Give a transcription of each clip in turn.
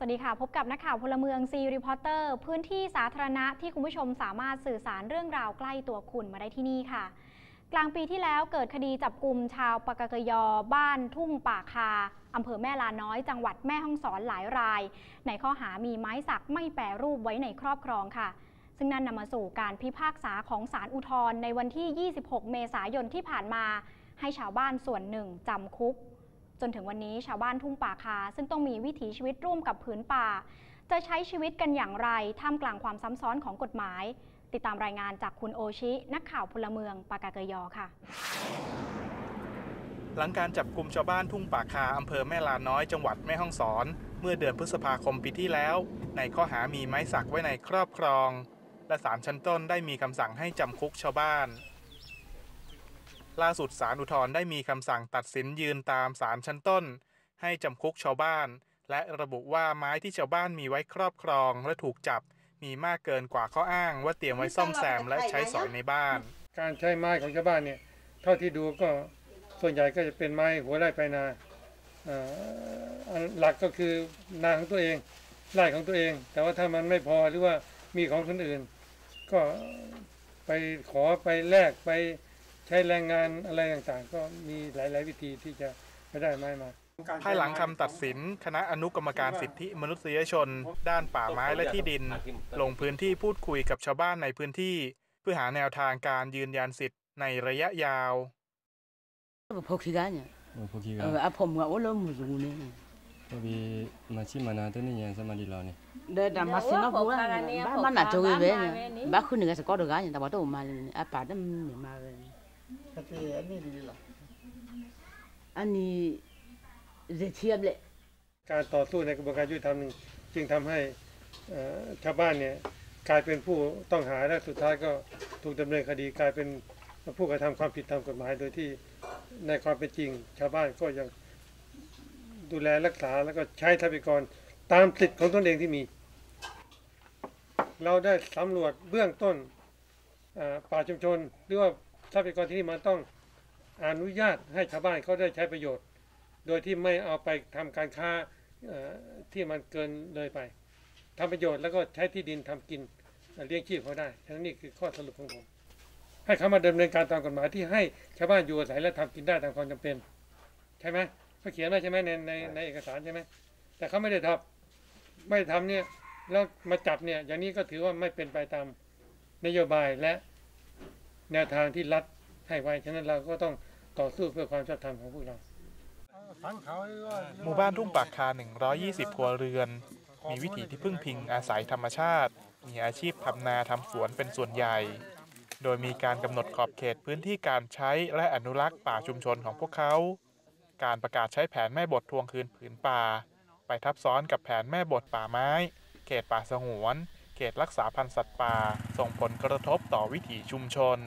วัสดีค่ะพบกับนักข่าวพลเมืองซีรีพอร์เตอร์พื้นที่สาธารณะที่คุณผู้ชมสามารถสื่อสารเรื่องราวใกล้ตัวคุณมาได้ที่นี่ค่ะกลางปีที่แล้วเกิดคดีจับกุมชาวปากากยอบ้านทุ่งป่าคาอำเภอแม่ลาน้อยจังหวัดแม่ฮ่องสอนหลายรายในข้อหามีไม้สักไม่แปรรูปไว้ในครอบครองค่ะซึ่งนั่นนำมาสู่การพิพากษาของศาลอุทธรณ์ในวันที่ 26 เมษายนที่ผ่านมาให้ชาวบ้านส่วนหนึ่งจำคุกจนถึงวันนี้ชาวบ้านทุ่งป่าคาซึ่งต้องมีวิถีชีวิตร่วมกับผืนป่าจะใช้ชีวิตกันอย่างไรท่ามกลางความซ้ำซ้อนของกฎหมายติดตามรายงานจากคุณโอชินักข่าวพลเมืองปากากยอค่ะหลังการจับกุมชาวบ้านทุ่งป่าคาอำเภอแม่ลาน้อยจังหวัดแม่ฮ่องสอนเมื่อเดือนพฤษภาคมปีที่แล้วในข้อหามีไม้สักไว้ในครอบครองและศาลชั้นต้นได้มีคำสั่งให้จำคุกชาวบ้านล่าสุดศาลอุทธรณ์ได้มีคำสั่งตัดสินยืนตามศาลชั้นต้นให้จำคุกชาวบ้านและระบุว่าไม้ที่ชาวบ้านมีไว้ครอบครองและถูกจับมีมากเกินกว่าข้ออ้างว่าเตรียมไว้ซ่อมแซมและใช้สอยในบ้านการใช้ไม้ของชาวบ้านเนี่ยเท่าที่ดูก็ส่วนใหญ่ก็จะเป็นไม้หัวไร่ปลายนาหลักก็คือนาของตัวเองไร่ของตัวเองแต่ว่าถ้ามันไม่พอหรือว่ามีของคนอื่นก็ไปขอไปแลกไปใช้แรงงานอะไรต่างๆก็มีหลายๆวิธีที่จะไปได้ไม้มาภายหลังคำตัดสินคณะอนุกรรมการสิทธิมนุษยชนด้านป่าไม้และที่ดินลงพื้นที่พูดคุยกับชาวบ้านในพื้นที่เพื่อหาแนวทางการยืนยันสิทธิ์ในระยะยาวผมว่าโอ้ล้มสูงนี่มาชิมานาตัวนี้ยังสมาดีเราเนี่ยเดินมาสินะพวกบ้านน่ะจะเว้ยบ้านคุณเนี่ยสกอตกันแต่ว่าตัวมาอาป่าดำมาเลยอันนี้ดีหรออันนี้เทียบเลยการต่อสู้ในกระบวนการยุติธรรมจึงทำให้ชาวบ้านเนี่ยกลายเป็นผู้ต้องหาและสุดท้ายก็ถูกดำเนินคดีกลายเป็นผู้กระทำความผิดตามกฎหมายโดยที่ในความเป็นจริงชาวบ้านก็ยังดูแลรักษาแล้วก็ใช้ทรัพยากรตามสิทธิ์ของตนเองที่มีเราได้สำรวจเบื้องต้นป่าชุมชนหรือว่าทรัพยากรที่นี่มันต้องอนุญาตให้ชาวบ้านเขาได้ใช้ประโยชน์โดยที่ไม่เอาไปทำการค้าที่มันเกินเลยไปทำประโยชน์แล้วก็ใช้ที่ดินทำกินเลี้ยงชีพเขาได้ทั้งนี้คือข้อสรุปของผมให้เขามาดำเนินการตามกฎหมายที่ให้ชาวบ้านอยู่อาศัยและทำกินได้ตามความจำเป็นใช่ไหมเขาเขียนไว้ใช่ไหมในเอกสารใช่ไหมแต่เขาไม่ได้ทำเนี่ยแล้วมาจับเนี่ยอย่างนี้ก็ถือว่าไม่เป็นไปตามนโยบายและแนวทางที่รัฐให้ไว้ฉะนั้นเราก็ต้องต่อสู้เพื่อความชอบธรรมของพวกเราหมู่บ้านทุ่งป่าคา120ครัวเรือนมีวิถีที่พึ่งพิงอาศัยธรรมชาติมีอาชีพทำนาทำสวนเป็นส่วนใหญ่โดยมีการกำหนดขอบเขตพื้นที่การใช้และอนุรักษ์ป่าชุมชนของพวกเขาการประกาศใช้แผนแม่บททวงคืนผืนป่าไปทับซ้อนกับแผนแม่บทป่าไม้เขตป่าสงวนเขตรักษาพันธุ์สัตว์ป่าส่งผลกระทบต่อวิถีชุมชน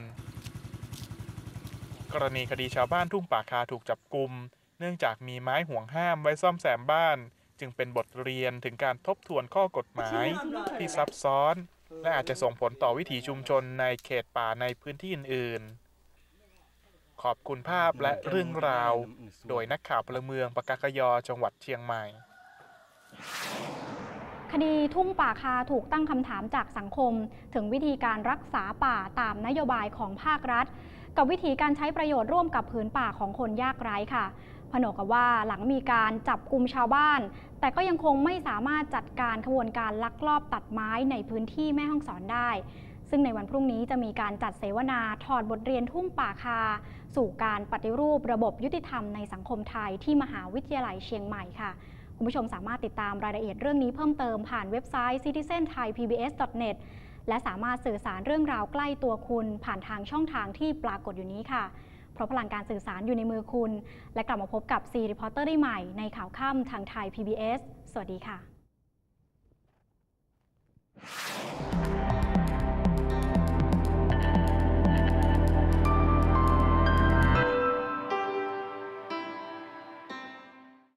กรณีคดีชาวบ้านทุ่งป่าคาถูกจับกุมเนื่องจากมีไม้ห่วงห้ามไว้ซ่อมแซมบ้านจึงเป็นบทเรียนถึงการทบทวนข้อกฎหมายที่ซับซ้อนและอาจจะส่งผลต่อวิถีชุมชนในเขตป่าในพื้นที่อื่นๆขอบคุณภาพและเรื่องราวโดยนักข่าวพลเมืองปากากยอจังหวัดเชียงใหม่คดีทุ่งป่าคาถูกตั้งคำถามจากสังคมถึงวิธีการรักษาป่าตามนโยบายของภาครัฐกับวิธีการใช้ประโยชน์ร่วมกับผืนป่าของคนยากไร้ค่ะผนวกกับว่าหลังมีการจับกุมชาวบ้านแต่ก็ยังคงไม่สามารถจัดการขบวนการลักลอบตัดไม้ในพื้นที่แม่ฮ่องสอนได้ซึ่งในวันพรุ่งนี้จะมีการจัดเสวนาถอดบทเรียนทุ่งป่าคาสู่การปฏิรูประบบยุติธรรมในสังคมไทยที่มหาวิทยาลัยเชียงใหม่ค่ะคุณผู้ชมสามารถติดตามรายละเอียดเรื่องนี้เพิ่มเติมผ่านเว็บไซต์ citizenthaipbs.net และสามารถสื่อสารเรื่องราวใกล้ตัวคุณผ่านทางช่องทางที่ปรากฏอยู่นี้ค่ะเพราะพลังการสื่อสารอยู่ในมือคุณและกลับมาพบกับซีรีพอร์เตอร์ได้ใหม่ในข่าวค่ำทางไทย PBS สวัสดีค่ะ